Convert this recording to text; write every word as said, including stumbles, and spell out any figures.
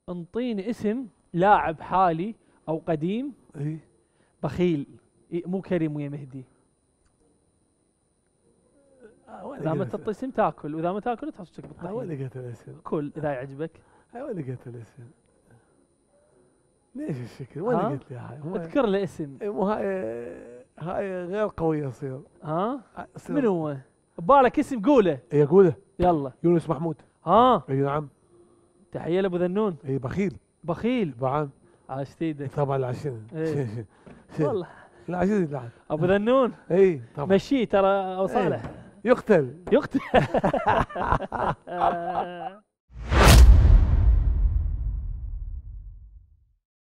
انطيني اسم لاعب حالي او قديم اي بخيل، إيه، مو كريم ويا مهدي. آه، وين اذا ما لقيت تعطي اسم تاكل، واذا ما تاكل تحط وجهك آه، وين بالطحين. لقيت الاسم؟ كل اذا يعجبك. آه، وين لقيت الاسم؟ ليش الشكل؟ وين ها؟ لقيت لي هاي؟ مو- اذكر لي اسم. إيه، مو هاي هاي غير قوية تصير. ها؟ آه، تصير- من هو؟ ببالك اسم قوله. اي اقوله. يلا. يونس محمود. ها؟ اي نعم. تحيه لابو ذنون. اي بخيل. بخيل. طبعا. عاشت ايدك. طبعا العشرين. إيه. والله العشرين لاعب. ابو ذنون اي طبعا. مشيه ترى ابو صالح. يقتل. يقتل.